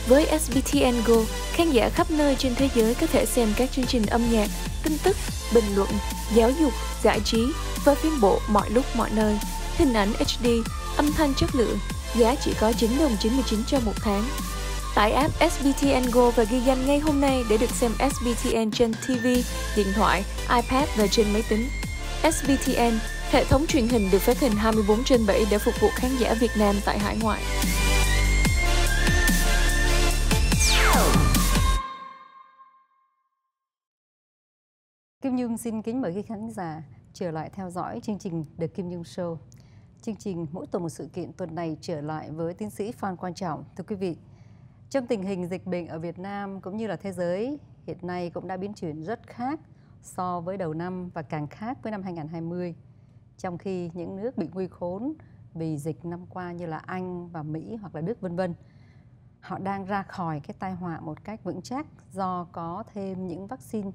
Với SBTN Go, khán giả khắp nơi trên thế giới có thể xem các chương trình âm nhạc, tin tức, bình luận, giáo dục, giải trí và phim bộ mọi lúc mọi nơi. Hình ảnh HD, âm thanh chất lượng, giá chỉ có 9,99 đồng cho một tháng. Tải app SBTN Go và ghi danh ngay hôm nay để được xem SBTN trên TV, điện thoại, iPad và trên máy tính. SBTN, hệ thống truyền hình được phát hình 24/7 để phục vụ khán giả Việt Nam tại hải ngoại. Kim Nhung xin kính mời quý khán giả trở lại theo dõi chương trình The Kim Nhung Show. Chương trình mỗi tuần một sự kiện tuần này trở lại với tiến sĩ Phan Quang Trọng. Thưa quý vị, trong tình hình dịch bệnh ở Việt Nam cũng như là thế giới hiện nay cũng đã biến chuyển rất khác so với đầu năm và càng khác với năm 2020. Trong khi những nước bị nguy khốn vì dịch năm qua như là Anh và Mỹ hoặc là Đức vân vân, họ đang ra khỏi cái tai họa một cách vững chắc do có thêm những vaccine.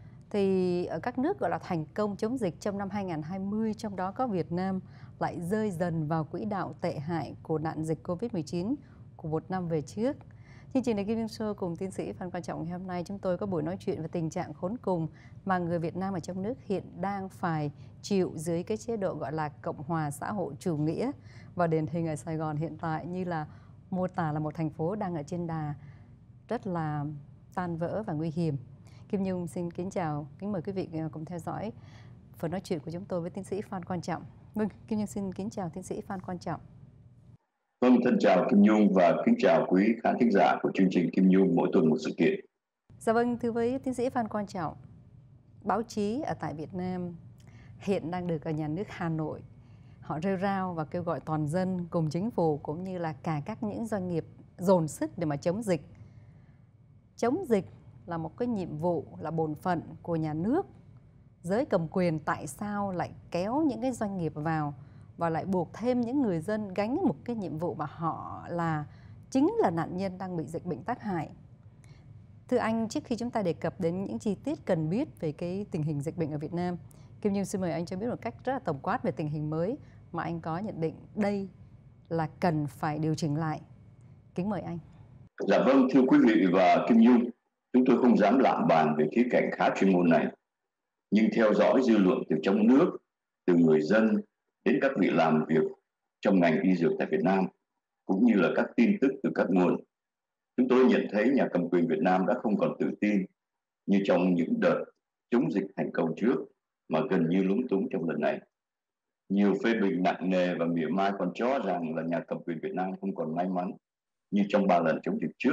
Thì ở các nước gọi là thành công chống dịch trong năm 2020, trong đó có Việt Nam, lại rơi dần vào quỹ đạo tệ hại của nạn dịch Covid-19 của một năm về trước. Chương trình này Kim Nhung Show cùng tiến sĩ Phan Quang Trọng ngày hôm nay chúng tôi có buổi nói chuyện về tình trạng khốn cùng mà người Việt Nam ở trong nước hiện đang phải chịu dưới cái chế độ gọi là Cộng hòa xã hội chủ nghĩa, và điển hình ở Sài Gòn hiện tại như là mô tả là một thành phố đang ở trên đà rất là tan vỡ và nguy hiểm. Kim Nhung xin kính chào, kính mời quý vị cùng theo dõi phần nói chuyện của chúng tôi với tiến sĩ Phan Quang Trọng. Vâng, Kim Nhung xin kính chào tiến sĩ Phan Quang Trọng. Vâng, thân chào Kim Nhung và kính chào quý khán thính giả của chương trình Kim Nhung mỗi tuần một sự kiện. Dạ vâng, thưa với tiến sĩ Phan Quang Trọng, báo chí ở tại Việt Nam hiện đang được ở nhà nước Hà Nội họ rêu rao và kêu gọi toàn dân cùng chính phủ cũng như là cả các những doanh nghiệp dồn sức để mà chống dịch. Chống dịch là một cái nhiệm vụ, là bổn phận của nhà nước. Giới cầm quyền tại sao lại kéo những cái doanh nghiệp vào và lại buộc thêm những người dân gánh một cái nhiệm vụ mà họ chính là nạn nhân đang bị dịch bệnh tác hại? Thưa anh, trước khi chúng ta đề cập đến những chi tiết cần biết về cái tình hình dịch bệnh ở Việt Nam, Kim Nhung xin mời anh cho biết một cách rất là tổng quát về tình hình mới mà anh có nhận định đây là cần phải điều chỉnh lại. Kính mời anh. Dạ vâng, thưa quý vị và Kim Nhung, chúng tôi không dám lạm bàn về khía cạnh khá chuyên môn này, nhưng theo dõi dư luận từ trong nước, từ người dân đến các vị làm việc trong ngành y dược tại Việt Nam, cũng như là các tin tức từ các nguồn, chúng tôi nhận thấy nhà cầm quyền Việt Nam đã không còn tự tin như trong những đợt chống dịch thành công trước, mà gần như lúng túng trong lần này. Nhiều phê bình nặng nề và mỉa mai còn cho rằng là nhà cầm quyền Việt Nam không còn may mắn như trong 3 lần chống dịch trước.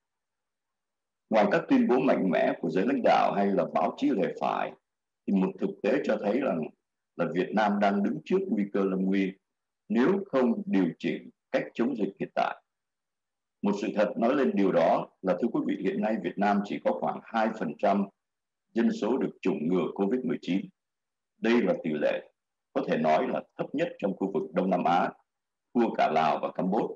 Ngoài các tuyên bố mạnh mẽ của giới lãnh đạo hay là báo chí lề phải, thì một thực tế cho thấy rằng là Việt Nam đang đứng trước nguy cơ lâm nguy nếu không điều chỉnh cách chống dịch hiện tại. Một sự thật nói lên điều đó là, thưa quý vị, hiện nay Việt Nam chỉ có khoảng 2% dân số được chủng ngừa COVID-19. Đây là tỷ lệ có thể nói là thấp nhất trong khu vực Đông Nam Á, thua cả Lào và Campuchia.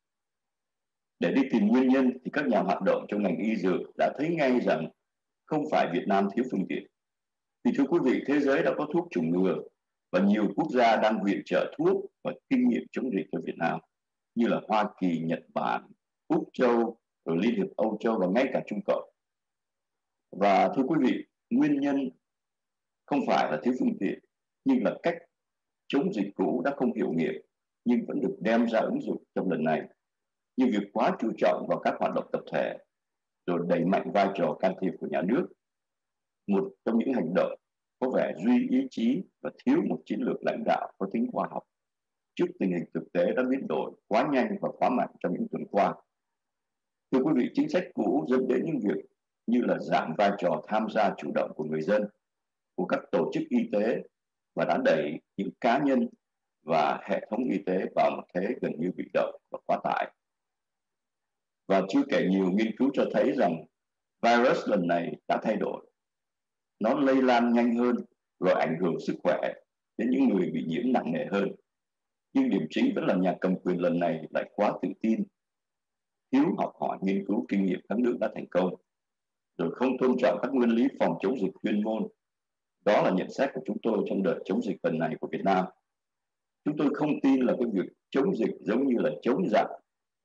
Để đi tìm nguyên nhân thì các nhà hoạt động trong ngành y dược đã thấy ngay rằng không phải Việt Nam thiếu phương tiện. Thì thưa quý vị, thế giới đã có thuốc chủng ngừa và nhiều quốc gia đang viện trợ thuốc và kinh nghiệm chống dịch cho Việt Nam, như là Hoa Kỳ, Nhật Bản, Úc Châu, rồi Liên hiệp Âu Châu và ngay cả Trung Cộng. Và thưa quý vị, nguyên nhân không phải là thiếu phương tiện, nhưng là cách chống dịch cũ đã không hiệu nghiệm nhưng vẫn được đem ra ứng dụng trong lần này, như việc quá chú trọng vào các hoạt động tập thể, rồi đẩy mạnh vai trò can thiệp của nhà nước. Một trong những hành động có vẻ duy ý chí và thiếu một chiến lược lãnh đạo có tính khoa học trước tình hình thực tế đã biến đổi quá nhanh và quá mạnh trong những tuần qua. Thưa quý vị, chính sách cũ dẫn đến những việc như là giảm vai trò tham gia chủ động của người dân, của các tổ chức y tế, và đã đẩy những cá nhân và hệ thống y tế vào một thế gần như bị động và quá tải. Và chưa kể nhiều nghiên cứu cho thấy rằng virus lần này đã thay đổi. Nó lây lan nhanh hơn rồi ảnh hưởng sức khỏe đến những người bị nhiễm nặng nề hơn. Nhưng điểm chính vẫn là nhà cầm quyền lần này lại quá tự tin, thiếu học hỏi nghiên cứu kinh nghiệm các nước đã thành công, rồi không tôn trọng các nguyên lý phòng chống dịch chuyên môn. Đó là nhận xét của chúng tôi trong đợt chống dịch lần này của Việt Nam. Chúng tôi không tin là cái việc chống dịch giống như là chống giặc,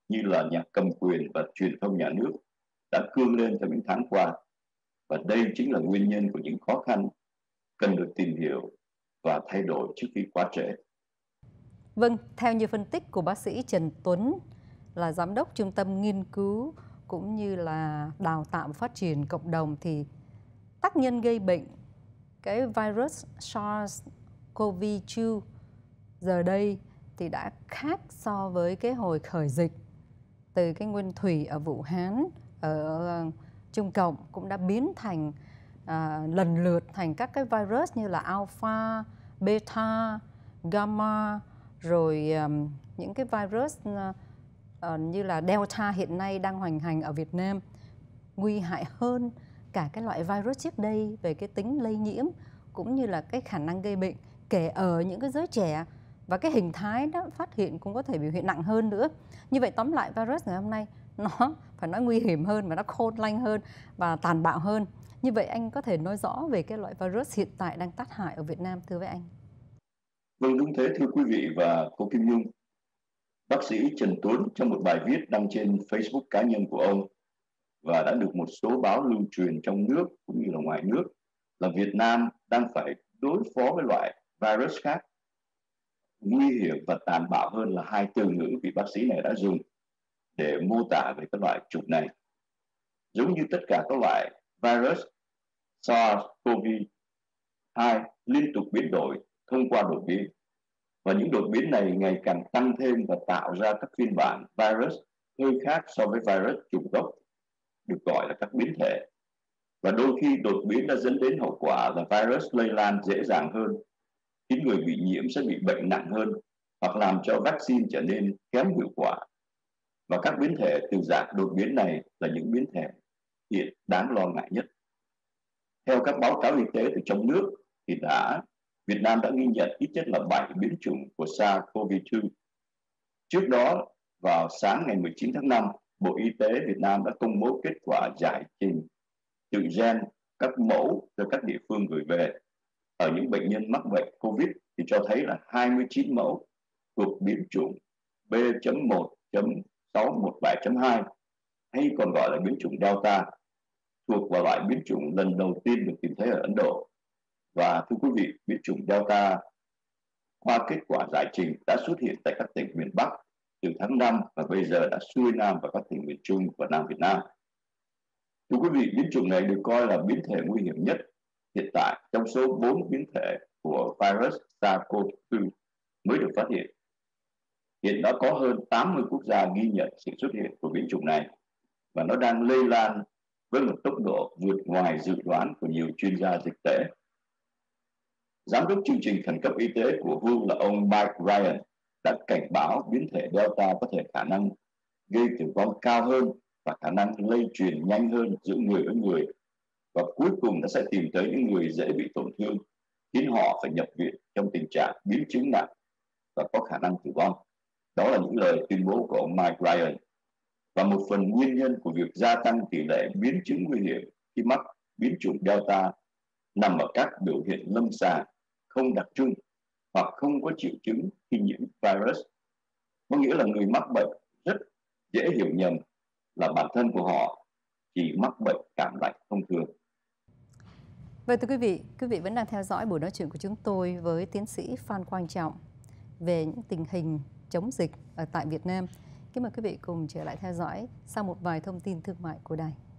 như là nhà cầm quyền và truyền thông nhà nước đã cương lên trong những tháng qua. Và đây chính là nguyên nhân của những khó khăn cần được tìm hiểu và thay đổi trước khi quá trễ. Vâng, theo như phân tích của bác sĩ Trần Tuấn, là giám đốc Trung tâm Nghiên cứu cũng như là đào tạo và phát triển cộng đồng, thì tác nhân gây bệnh cái virus SARS-CoV-2 giờ đây thì đã khác so với cái hồi khởi dịch. Từ cái nguyên thủy ở Vũ Hán, ở Trung Cộng cũng đã biến thành lần lượt thành các cái virus như là alpha, beta, gamma, rồi những cái virus như là delta hiện nay đang hoành hành ở Việt Nam, nguy hại hơn cả cái loại virus trước đây về cái tính lây nhiễm cũng như là cái khả năng gây bệnh, kể ở những cái giới trẻ, và cái hình thái đó phát hiện cũng có thể biểu hiện nặng hơn nữa. Như vậy tóm lại, virus ngày hôm nay nó phải nói nguy hiểm hơn, và nó khôn lanh hơn và tàn bạo hơn. Như vậy anh có thể nói rõ về cái loại virus hiện tại đang tác hại ở Việt Nam, thưa với anh? Vâng, đúng thế thưa quý vị và cô Kim Nhung. Bác sĩ Trần Tuấn trong một bài viết đăng trên Facebook cá nhân của ông và đã được một số báo lưu truyền trong nước cũng như là ngoài nước là Việt Nam đang phải đối phó với loại virus khác nguy hiểm và tàn bạo hơn, là hai từ ngữ vị bác sĩ này đã dùng để mô tả về các loại chủng này. Giống như tất cả các loại virus, SARS-CoV-2 liên tục biến đổi thông qua đột biến, và những đột biến này ngày càng tăng thêm và tạo ra các phiên bản virus hơi khác so với virus chủng gốc, được gọi là các biến thể. Và đôi khi đột biến đã dẫn đến hậu quả là virus lây lan dễ dàng hơn, khiến người bị nhiễm sẽ bị bệnh nặng hơn, hoặc làm cho vaccine trở nên kém hiệu quả. Và các biến thể từ dạng đột biến này là những biến thể hiện đáng lo ngại nhất. Theo các báo cáo y tế từ trong nước thì Việt Nam đã ghi nhận ít nhất là 7 biến chủng của SARS-CoV-2. Trước đó, vào sáng ngày 19 tháng 5, Bộ Y tế Việt Nam đã công bố kết quả giải trình tự gen các mẫu từ các địa phương gửi về. Ở những bệnh nhân mắc bệnh COVID thì cho thấy là 29 mẫu thuộc biến chủng B.1.617.2, hay còn gọi là biến chủng Delta, thuộc vào loại biến chủng lần đầu tiên được tìm thấy ở Ấn Độ. Và thưa quý vị, biến chủng Delta qua kết quả giải trình đã xuất hiện tại các tỉnh miền Bắc từ tháng 5 và bây giờ đã xuôi nam vào các tỉnh miền Trung và Nam Việt Nam. Thưa quý vị, biến chủng này được coi là biến thể nguy hiểm nhất hiện tại trong số 4 biến thể của virus SARS-CoV-2 mới được phát hiện. Hiện đã có hơn 80 quốc gia ghi nhận sự xuất hiện của biến chủng này, và nó đang lây lan với một tốc độ vượt ngoài dự đoán của nhiều chuyên gia dịch tễ. Giám đốc chương trình khẩn cấp y tế của WHO là ông Mike Ryan đã cảnh báo biến thể Delta có thể khả năng gây tử vong cao hơn và khả năng lây truyền nhanh hơn giữa người với người, và cuối cùng nó sẽ tìm tới những người dễ bị tổn thương, khiến họ phải nhập viện trong tình trạng biến chứng nặng và có khả năng tử vong. Đó là những lời tuyên bố của ông Mike Ryan. Và một phần nguyên nhân của việc gia tăng tỷ lệ biến chứng nguy hiểm khi mắc biến chủng Delta nằm ở các biểu hiện lâm sàng không đặc trưng hoặc không có triệu chứng khi nhiễm virus. Có nghĩa là người mắc bệnh rất dễ hiểu nhầm là bản thân của họ chỉ mắc bệnh cảm lạnh thông thường. Vậy thưa quý vị vẫn đang theo dõi buổi nói chuyện của chúng tôi với tiến sĩ Phan Quang Trọng về những tình hình chống dịch ở tại Việt Nam. Kính mời quý vị cùng trở lại theo dõi sau một vài thông tin thương mại của đài.